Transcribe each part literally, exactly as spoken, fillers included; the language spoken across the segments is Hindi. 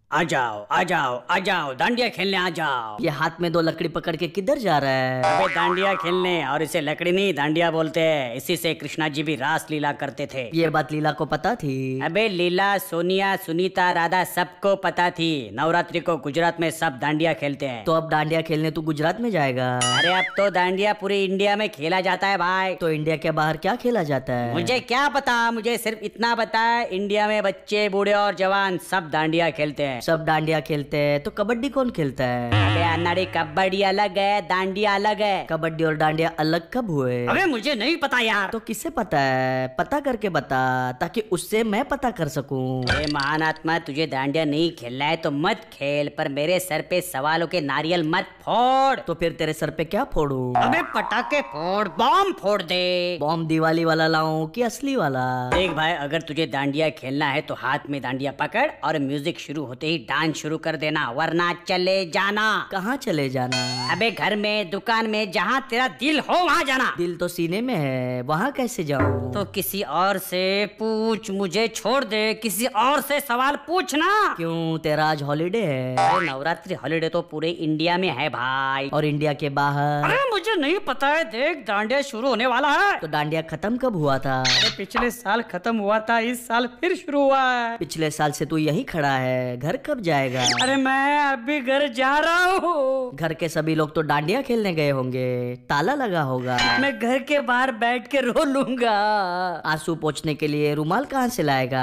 आ जाओ आ जाओ आ जाओ, डांडिया खेलने आ जाओ। ये हाथ में दो लकड़ी पकड़ के किधर जा रहा है? अबे डांडिया खेलने, और इसे लकड़ी नहीं डांडिया बोलते हैं। इसी से कृष्णा जी भी रास लीला करते थे। ये बात लीला को पता थी? अबे लीला, सोनिया, सुनीता, राधा सबको पता थी। नवरात्रि को गुजरात में सब डांडिया खेलते हैं। तो अब डांडिया खेलने तू गुजरात में जाएगा? अरे अब तो डांडिया पूरे इंडिया में खेला जाता है भाई। तो इंडिया के बाहर क्या खेला जाता है? मुझे क्या पता, मुझे सिर्फ इतना पता है इंडिया में बच्चे, बूढ़े और जवान सब डांडिया खेलते हैं। सब डांडिया खेलते हैं, तो कबड्डी कौन खेलता है? अबे अन्नाड़ी, कबड्डी अलग है, डांडिया अलग है। कबड्डी और डांडिया अलग कब हुए? अबे मुझे नहीं पता यार। तो किससे पता है? पता करके बता, ताकि उससे मैं पता कर सकूं। अरे महान आत्मा, तुझे डांडिया नहीं खेलना है तो मत खेल, पर मेरे सर पे सवालों के नारियल मत फोड़। तो फिर तेरे सर पे क्या फोड़ूं? अबे पटाखे फोड़, बॉम्ब फोड़ दे। बॉम्ब दिवाली वाला लाऊं कि असली वाला? देख भाई, अगर तुझे डांडिया खेलना है तो हाथ में डांडिया पकड़ और म्यूजिक शुरू होते ही डांस शुरू कर देना, वरना चले जाना। कहाँ चले जाना? अबे घर में, दुकान में, जहाँ तेरा दिल हो वहाँ जाना। दिल तो सीने में है, वहाँ कैसे जाऊँ? तो किसी और से पूछ, मुझे छोड़ दे। किसी और से सवाल पूछना। क्यों, तेरा आज हॉलीडे है? अरे नवरात्रि हॉलीडे तो पूरे इंडिया में है भाई। और इंडिया के बाहर? अरे मुझे नहीं पता है। देख, डांडिया शुरू होने वाला है। तो डांडिया खत्म कब हुआ था? अरे पिछले साल खत्म हुआ था, इस साल फिर शुरू हुआ है। पिछले साल से तू यही खड़ा है, घर कब जाएगा? अरे मैं अभी घर जा रहा हूँ। घर के सभी लोग तो डांडिया खेलने गए होंगे, ताला लगा होगा। मैं घर के बाहर बैठ के रो लूंगा। आंसू पोंछने के लिए रुमाल कहाँ से लाएगा?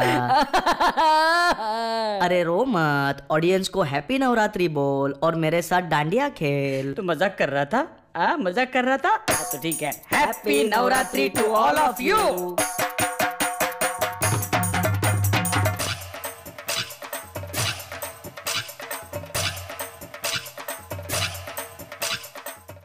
अरे रो मत, ऑडियंस को हैप्पी नवरात्रि बोल और मेरे साथ डांडिया खेल। तू मजाक कर रहा था? आ, मजाक कर रहा था? तो ठीक है, happy Navratri to all of you.